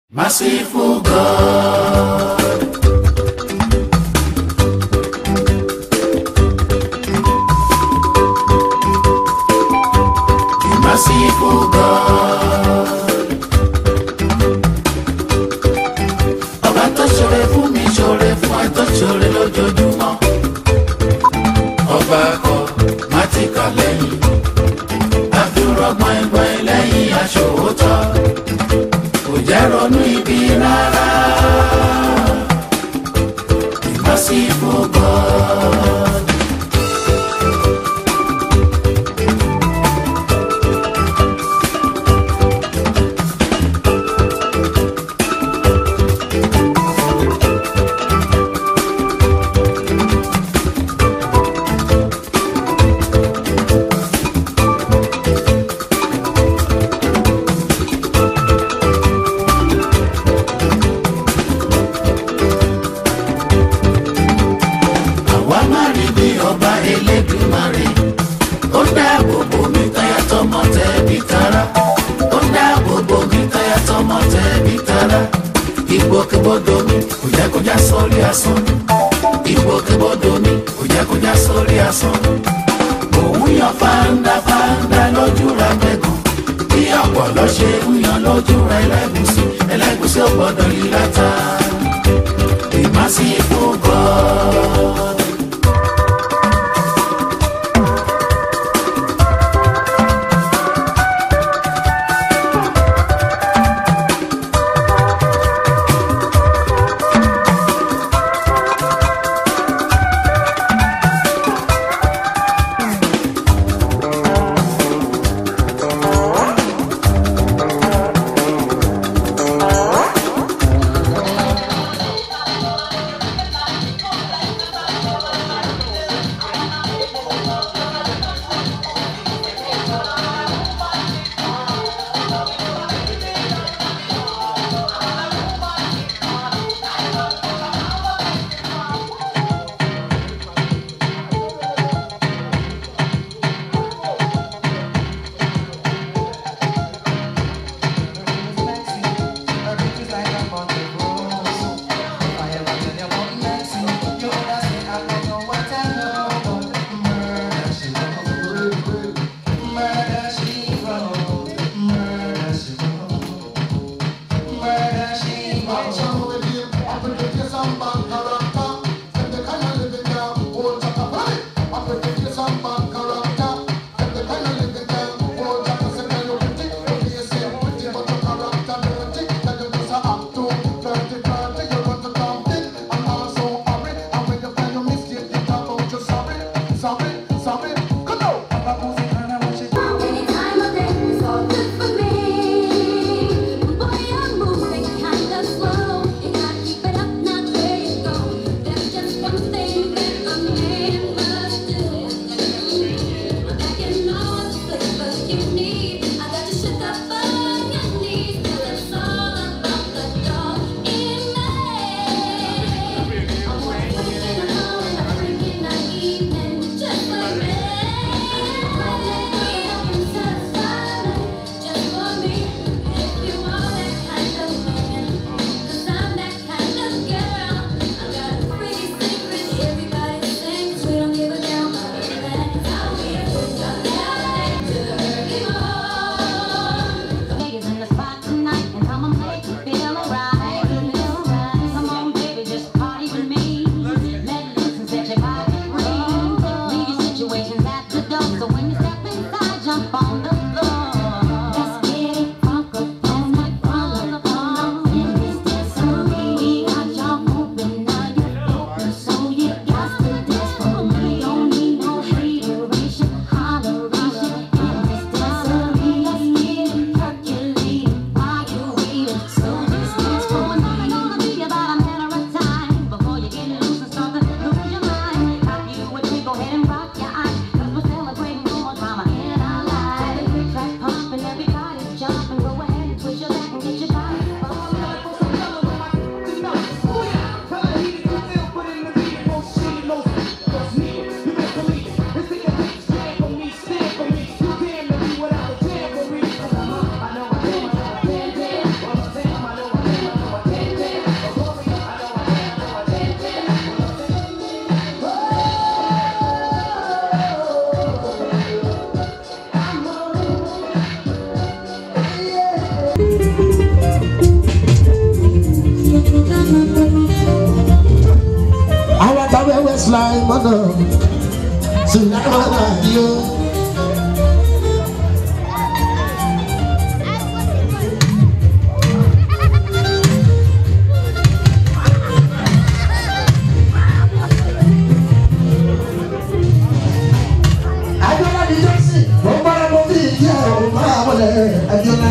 Merciful God. The merciful God. Ọba tó ṣoore fún mi, ṣoore fún ẹ tó ṣoore lójoojúmọ́. Ọba kọ má ti kà lẹ́yìn. Àdúrà gbọ̀ngbọ̀n lẹ́yìn aṣòótọ́. Kò jẹ́ ronú ibi rárá. The merciful God. Ọba Elédùmarè ó dáàbò bò mí táyà tọmọ tẹbí tará, ó dáàbò bò mí táyà tọmọ tẹbí tará. Ìgbòkègbodò mi kò jẹ́ kó já sórí asán, ìgbòkègbodò mi kò jẹ́ kó já sórí asán. Òun yan fáńdá fáńdá lójú ra gbẹ̀gàn, bí ọ̀pọ̀lọ́ ṣe ń yan lójú ra ẹlẹ́gùsí, ẹlẹ́gùsí ò gbọ́dọ̀ yí látà. The merciful God. Sulaimana, Sulaimana, yo. Adiola di Johnson, mo para mo bi ya o ma wole Adiola.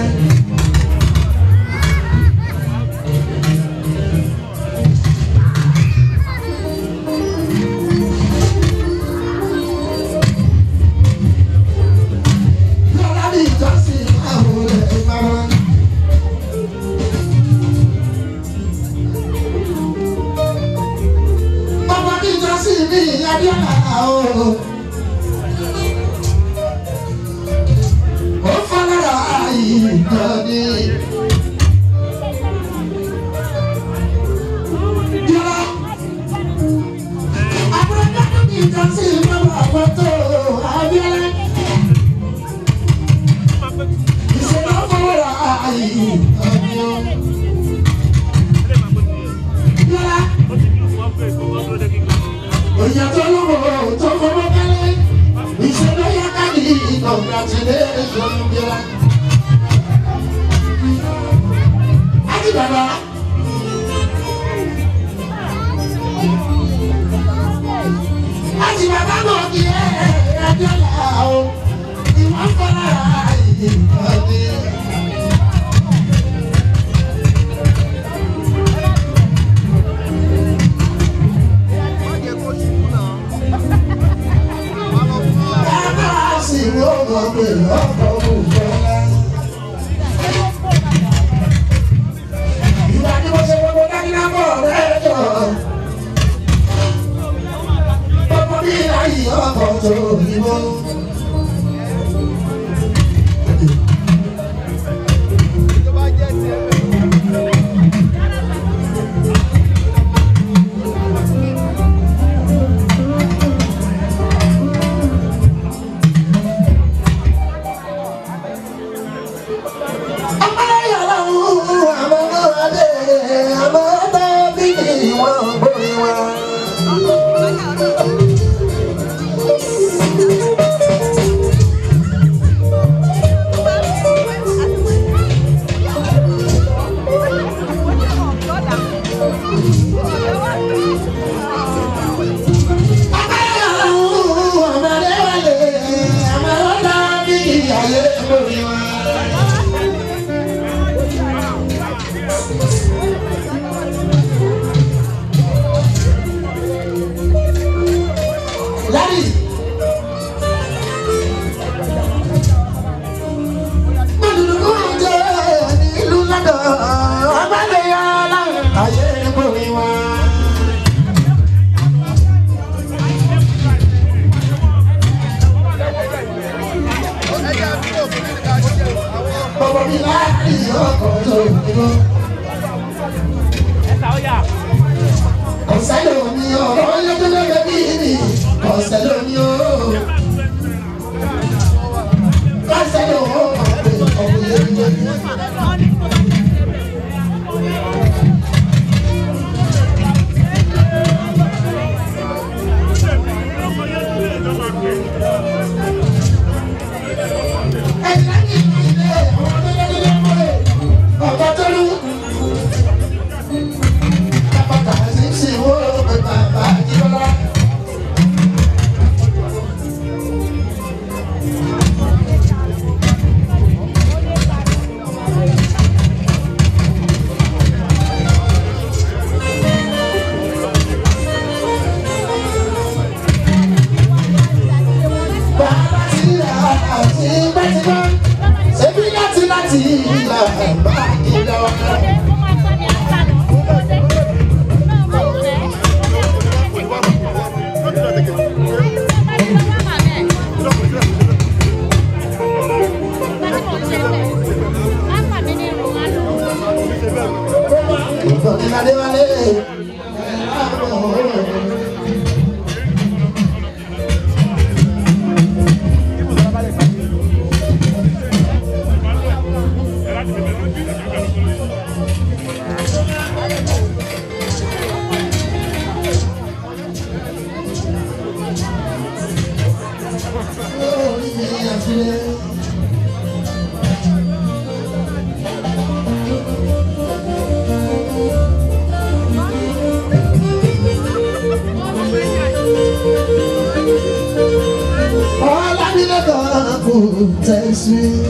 bless me.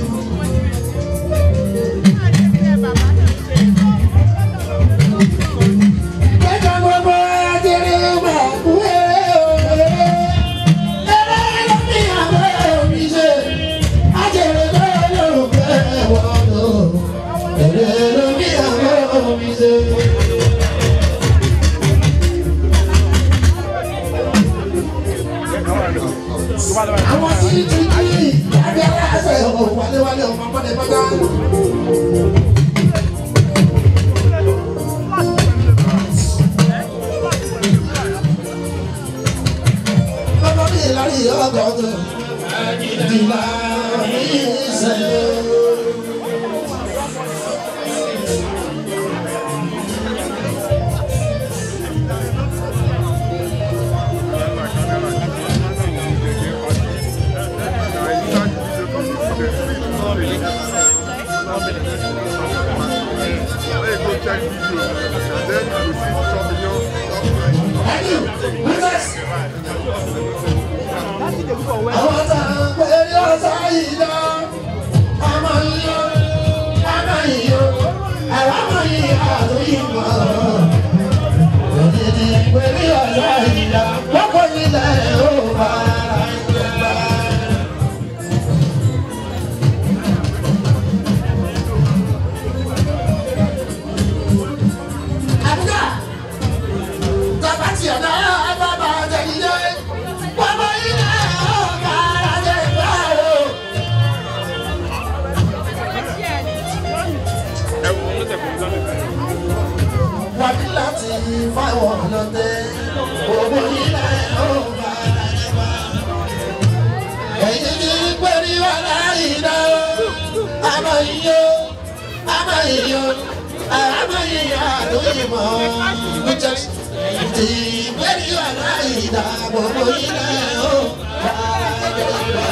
Àwọn tí ti ní àbí aláṣẹ wálé ọmọ pọ́dẹ pátá. Bàbá mi lárí ọgọ́dọ̀ ìdìbò mi ìṣẹ̀lẹ̀. Àwọn tá a ń pè ní ọ̀sán yìí lọ, ọmọ yìí ó, ọmọ yìí ó, ẹ̀rọ ọmọ yìí àtúnyìí mọ́. Òdìdí pè ní ọ̀sán yìí lọ, lọ́pọ̀ nílẹ̀ ó bá ara ẹgbẹ́ bá. Àbúrò, tọ́ba tiẹ̀ náà bá bá jẹ ilé. Wàbí láti fáwọn ọlọ́dẹ, owó ilẹ̀ ó bá ẹ bá. Ẹ̀yin ní pẹ̀lú ọ̀la ìdá o, àmọ́ iyọ̀, àmọ́ iyọ̀, àmọ́ iyọ̀ àdóyìnbó. Ti pẹ̀lú ọ̀la ìdá, owó ilẹ̀ ó bá ẹ bá.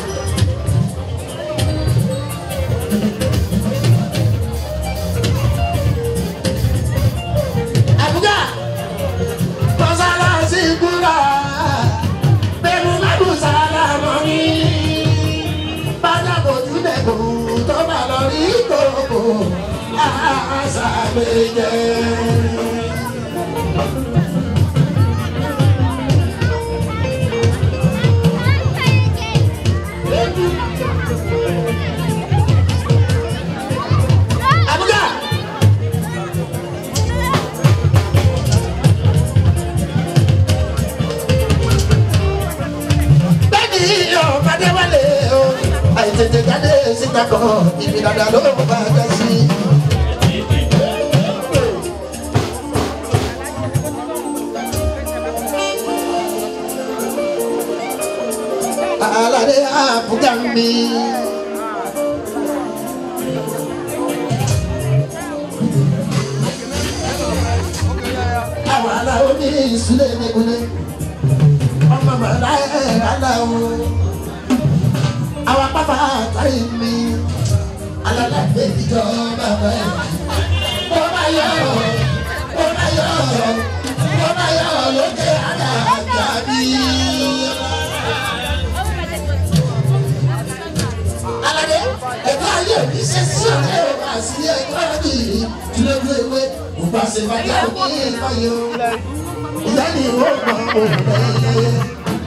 Tètè jáde síta kan, ibi dada ló bá dá sí. Alade àbúgà mi. Àwọn aláwo ní ìsúlẹ̀ nìkúlẹ̀, ọmọ màlá ẹ̀ aláwo. Àwọn pápá àtàrí mi, alálàgbé ìjọba bẹ́ẹ̀. Ó máa yọ lókè àdàgbà bí. Aládé, ẹ̀ka ayé mi ṣe sí ọ̀rẹ́ o, àti ẹ̀ka mi ìdílé ewé, kò bá ṣe bá dá ní ìfọyọ̀. Ìyá ni ó gbọ́ òun lẹ́yìn.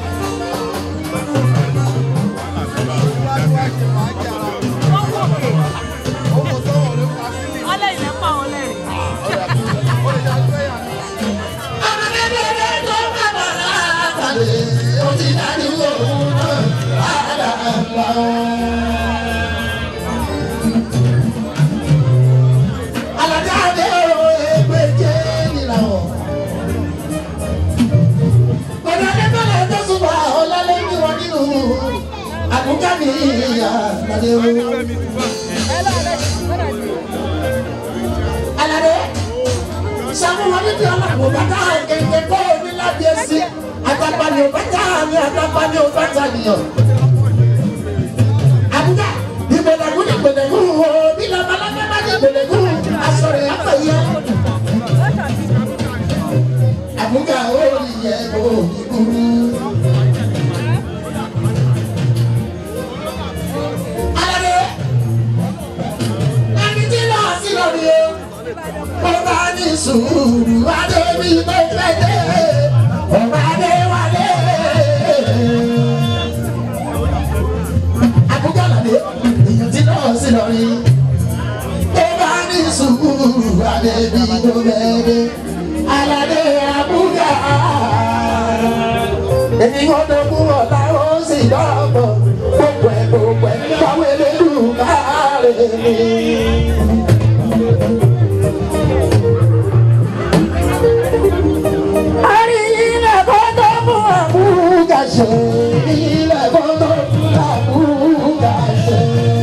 Alade, samu wani ti ala ko bata kente ko ni la biesi, atapani o bata ni o. Abuja, ibelegun o, bila balaba ba ibelegun, asore apaye. Abuja o ye ko iburu. mo bá ní sùúrù adé mi tó fẹ́ dé ọba adé wálé. Àbújá làdé èèyàn ti lọ sí lọrí mo bá ní sùúrù adé mi tó fẹ́ dé aládé Àbújá. Èmi ò dógún ọ̀la ó sì dọ́gbọ̀n gbogbo ẹ̀ fáwọn elédùn káàrè mi. Àrí ilẹ̀ kọ́tọ́ fún Àbújá ṣe ilẹ̀ kọ́tọ́ fún Àbújá ṣe.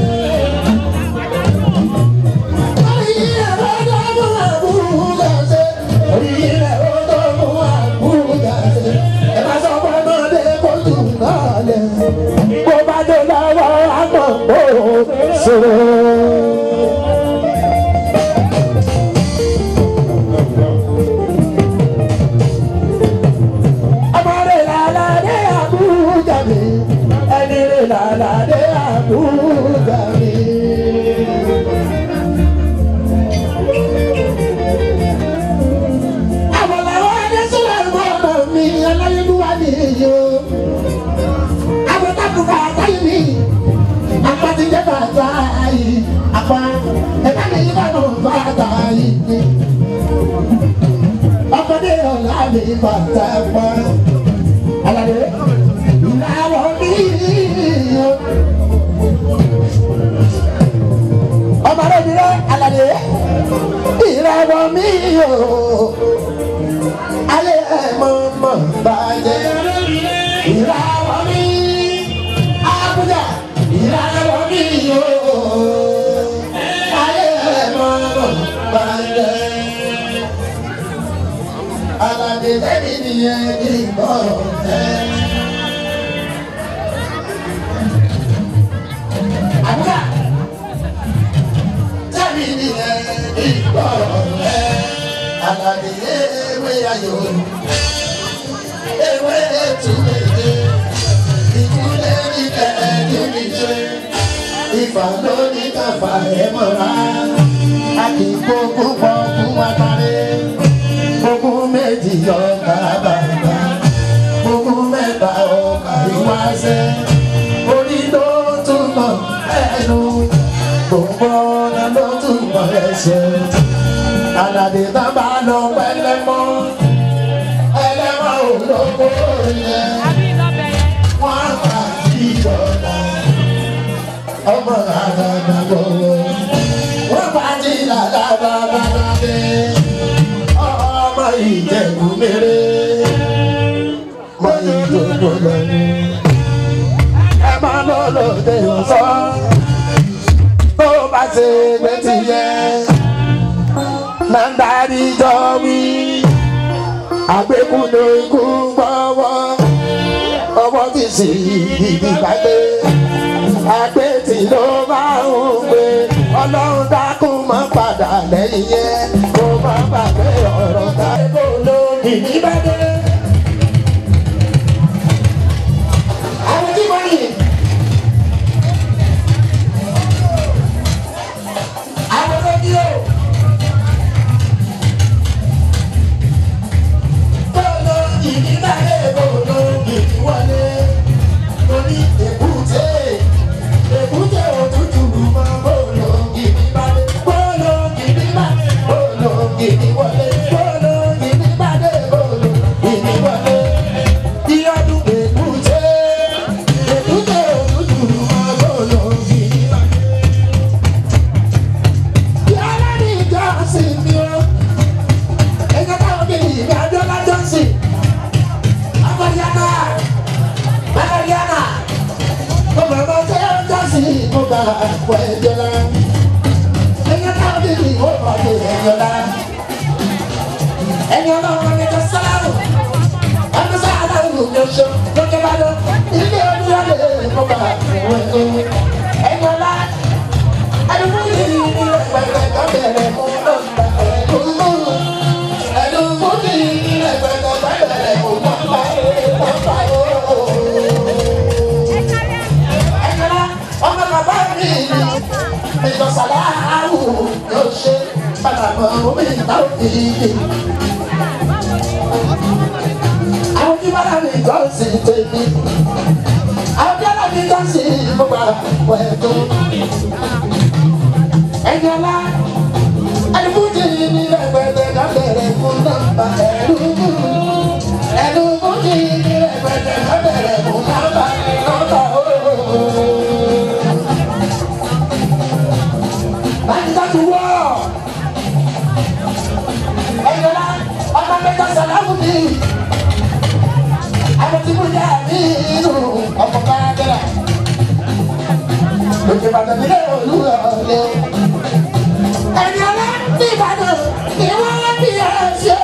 Àrí ilẹ̀ kọ́tọ́ fún Àbújá ṣe ilẹ̀ kọ́tọ́ fún Àbújá ṣe. Ẹ má sọ fún ọmọdé kó tún náà lẹ̀ bó bá dé lọ́wọ́ àgbọ̀n kó ṣòro. Lálàdé Àbújá mi. Àwọn làwọn ẹni sílẹ̀ mọ́ mi aláyélúwà ní iye o. Àwọn tábùkà àtàyè mi. Apá ti jẹ́ bàtà yìí. Apá ẹ̀ka mi yíká náà bàtà yìí. Ọmọdé ọ̀la mi bàtà pa. Aládé ìlàwọ̀ mi. Ọmọdé mi rẹ Aládé ìràwọ̀ mi o ayé ẹ̀ mọ̀ bàjẹ́ ìràwọ̀ mi Àbújá ìràwọ̀ mi o ayé ẹ̀ mọ̀ bàjẹ́ Aládé tẹ́mi nìyẹn kí n bọ̀ ẹ́. Àbújá tẹ́mi ní ìgbọ̀rọ̀ rẹ̀ Aládé ewé ayò ewé ètùlẹ̀ ìkúlẹ̀ ní kẹ́ẹ̀dùn ní ṣe Ifá ló ní káfà ẹ̀ mọ́ra a kì í gbógun pọ̀ fún wákàrẹ́ gbógun méjì ọ̀gá bàbá gbógun mẹ́ta ọ̀gá ìwáṣẹ́ orí ló túnbọ̀ ẹnu gbogbo ọ̀nà ló túnbọ̀ ẹsẹ̀ Aládé tá bá lọ pẹ́lẹ́mọ́ ẹlẹ́mọ́ olóko yẹn wọ́n á fà sí ọ̀nà ọmọ àgbàgbà gbogbo wọ́n fà sí làlábàbà lábẹ́ ọmọ Ìjẹ̀bú mèrè mọ ìdókòó lọ́nù ẹ máa lọ lóde ọ̀sán tó bá ṣe létí yẹ máa ń darí jọ wí àgbékúndé ikú gbọ́wọ́ ọwọ́ tí sì ìdí gbàgbé àgbétì ló máa ń gbé Ọlọ́run dákun má padà lẹ́yìn yẹn kó má gbàgbé ọ̀rọ̀ ká kó ló ìdí bá dé. Àwọn tí wọ́n yìí. ìyàwó mi ìta òkè àwọn tí bára mi jọ sí tèmi àwọn tí bára mi jọ sí gbogbo àwọn ẹ̀tọ́ ẹ̀yìn ọlá ẹ̀dùnkújì ní ẹgbẹ̀rẹ̀ lábẹ̀rẹ̀ fún nọ́mbà ẹ̀dùnkújì ní ẹgbẹ̀rẹ̀ lábẹ̀rẹ̀ fún nọ́mbà láti dájú wọ́ ẹ̀yìn ọlá ọmọ mẹ́ta sàlámù mi àwọn tí mo yà mí inú ọmọ bá dẹ́rẹ̀ lókè bàtà nílé olúwa ọ̀lẹ́ ẹni ọlá ní Ìbàdàn ni wọ́n bí ẹ̀ṣẹ́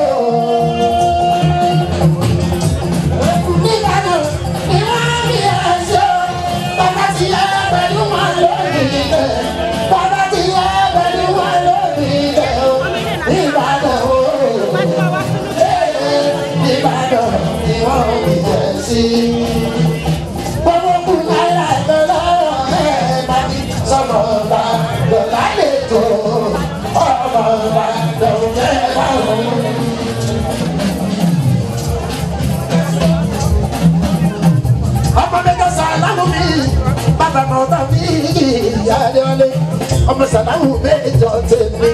ní Ìbàdàn ni wọ́n bí ẹ̀ṣẹ́ bàbá ti yẹ pẹ̀lú wọn lórí ilẹ̀ bàbá ti yẹ pẹ̀lú wọn lórí ilẹ̀ ní Ìbàdàn o ní Ìbàdàn ni wọ́n bí ẹ̀ṣẹ́. Gbogbo kù náírà lọ́wọ́ ẹ̀ bá mi sọ̀rọ̀ bá lọ́la lè tó ọmọ bá lọ́wọ́ ẹ̀ bá wọ̀. Ọmọ mẹ́ta sàlámù mi, bàbá mọ̀ọ́tà mi, ìyá Adéwálé, ọmọ sàlámù méjọ tèmi.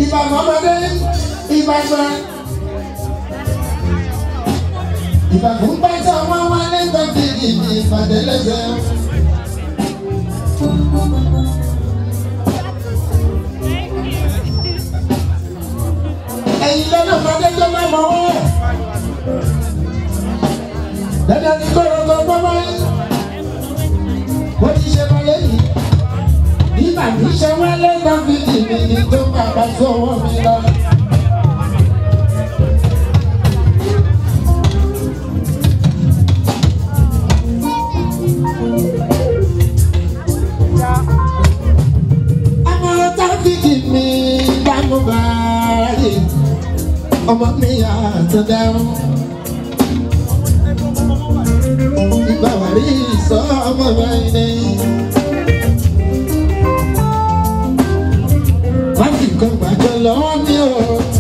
ìbà mọ́mọdé ìbà gbà. Ìbà fún pẹ́sẹ̀ ọmọ wọn lẹ́gbẹ̀ẹ́ fi ìdí ìpàdé lẹ́sẹ̀. Ẹ̀yin lọ́nà ọmọdé tó máa mọ̀ wọ́n. Dandan ní kóró tó gbọ́ báyìí. Bó ti ṣe máa lẹ́yìn. Nígbà tí ṣe wá lẹ́gbẹ̀ẹ́ fi ìdí tó máa bá sọ́wọ́ mi lọ. Ọmọ mi àtọ̀dẹ́rùn ìgbà wà rí ìsọ ọmọ rẹ̀ ní. Máàkì kan gbàjọ lọ́wọ́ mi o.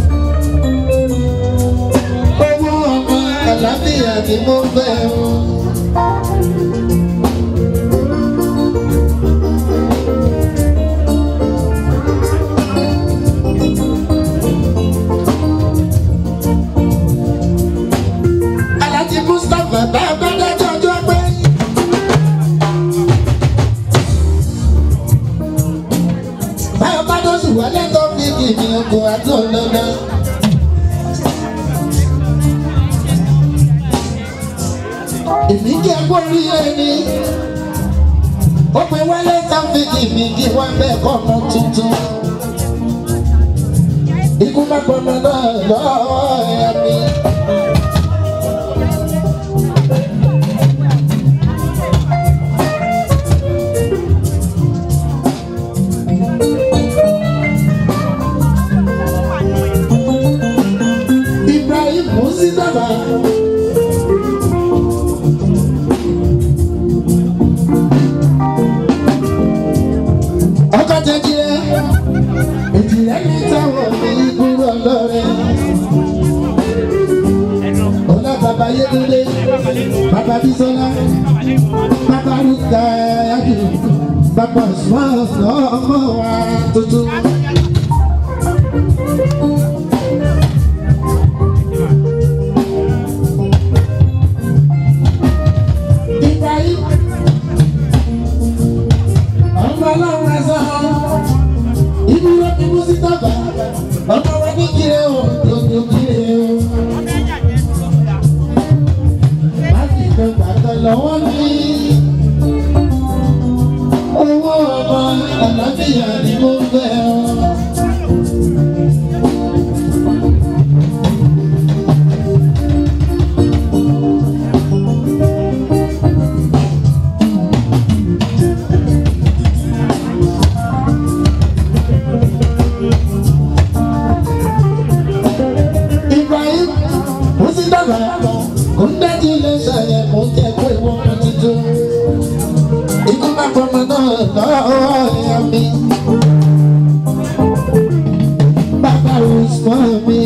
Owó ọmọ àlàáfíà ni mo fẹ́ o. Èmi jẹ́ borí ẹni, ó pe wálé táfíìkì mi kí wọ́n bẹ́ẹ̀ kọ́ ọmọ tuntun. Ikú má gbọ́mọ náà lọ́wọ́ ẹ̀ mi. Ibrahim Musitaba. Baba Bisola, Baba Ruta, Baba Small, ọmọ wa tuntun. Ibrahim, ọmọ ọlọ́run ẹ̀sán, ìdúró ní Musitaba, ọmọ wa ní kiri o, lójú kiri o. Lọ́wọ́ mi, owó ọmọ àlàáfíà ni mo fẹ́ ọ. Ibrahim, ó sì dàgbà, kò ń dájú lè ṣàyẹ̀ mọ́ jẹ́. Ikú má fọmọ náà lọ́wọ́ ẹ̀yà mi. Bàbá Usman mi.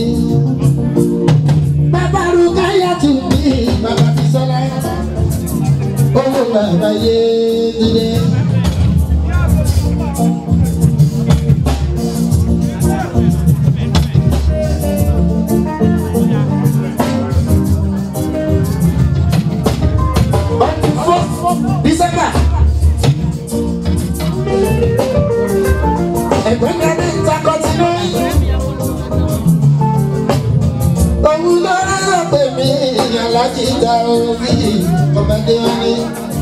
Bàbá Rukayatu mi. Bàbá Bisola. Owó bàbá Yédúndé. December. Ẹgbẹ́ mi ní ìtakọ̀tìmọ́. Òun ló rárá pé mi alájí ìta òbí ọmọdé wọn ni.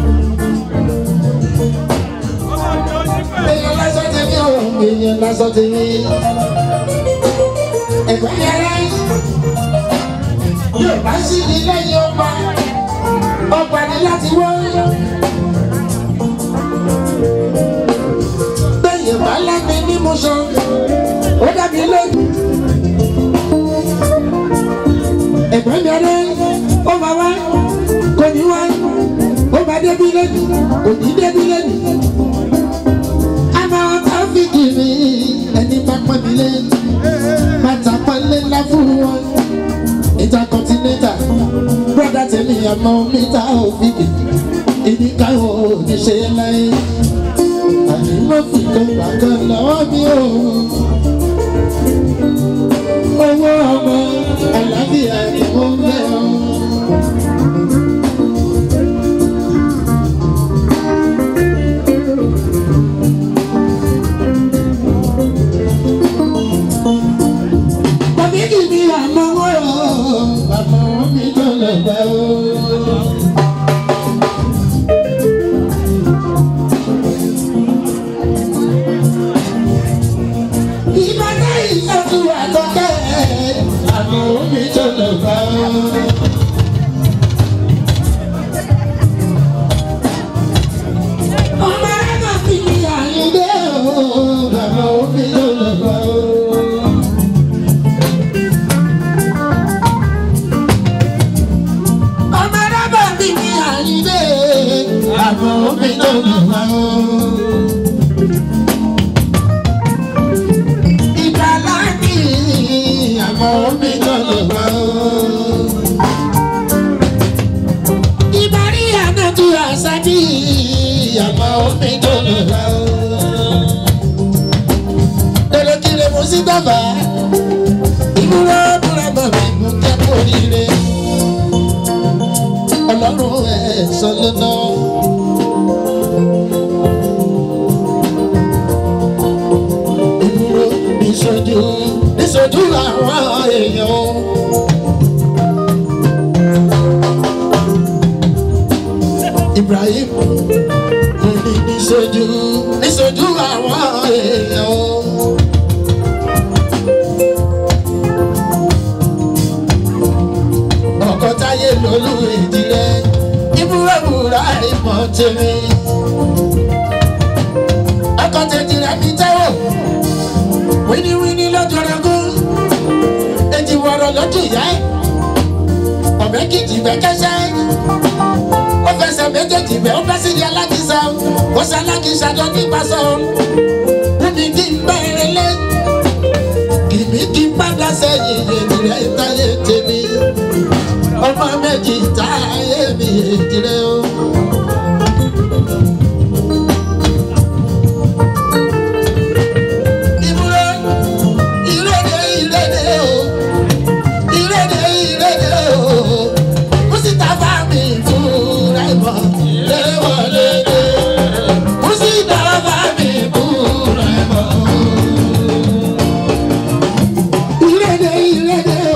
Èèyàn lásán ti mí òun, èèyàn lásán ti mí. Ẹgbẹ́ mi ara yóò bá sí ní lẹ́yìn ọgbà. Ọgbà ni láti wọ́. Bẹ́ẹ̀ni bá láti ní mo sọ, ó dàbí lóyún. Ẹ̀gbọ́n mi ọdẹ, ó máa wá, kò ní wá, ó máa débi lónìí, kò ní débi lónìí. A máa táfíìkì mi, ẹni bá pọ́n mi lé, bàtà pọ́n lé ńlá fún wọn. Intercontinental, brother tèmi àmọ́ mítà òfìkì, ìdí káwọ́ òní ṣe láyé. Àní mo fi kan gbàgbọ́ lọ́wọ́ mi o. owó ọmọ àlàáfíà ni mo ń fẹ́ ọ. Bàbí kì í ní àmọ́ wọ́rọ̀ àmọ́ mi tó lọ gbà ó. Ọlọ́run ẹ̀ sọ́lọ́nà. Ìdúró níṣojú àwọn èèyàn. Ibrahim ní níṣojú àwọn èèyàn. Táyé lólú ìdílé ìbúrẹ́bùrà ìmọ̀ tèmi. Ọkọ̀ tètè rẹ̀ mi tẹ́wọ̀ wíníwíní lọ́jọ́rọ́gún èjì wọ̀rọ̀ lójú ìyá ẹ̀. Ọ̀bẹ kìjì bẹ́ kẹ́sẹ́ ó fẹsẹ̀ méjèèjì bẹ́ ó bẹ́ sí di alákìsà ó ṣe alákìsà jọ nípa sọ. Bùnmi kí n bẹ̀rẹ̀ lé kìmí kí n padà sẹ́yìn èmi rẹ̀ táyé tèmi. Ọmọ méjì táyé mi ìdílé o. Ìbúrò ìrèdè o, ìrèdè o. Mùsítà bá mi fúnra ìmọ̀ léwọlé. Mùsítà bá mi fúnra ìmọ̀. Ìrèdè o.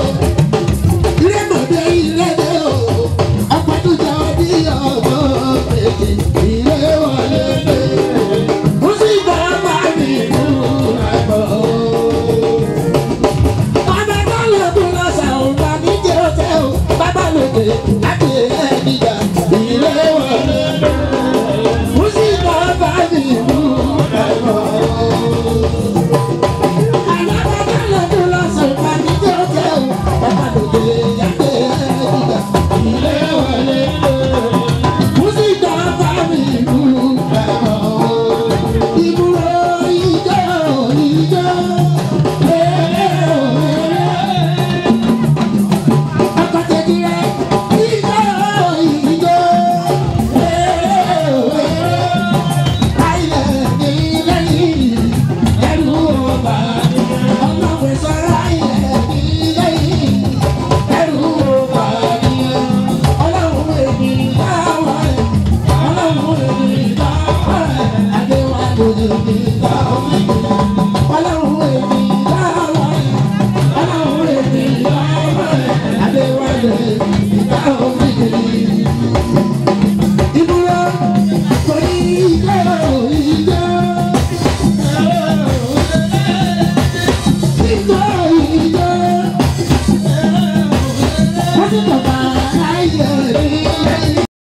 Bye.